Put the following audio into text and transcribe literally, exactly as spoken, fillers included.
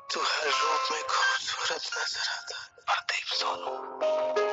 तू हर रूप में खूबसूरत नजर आता है, प्रदीप सोनू।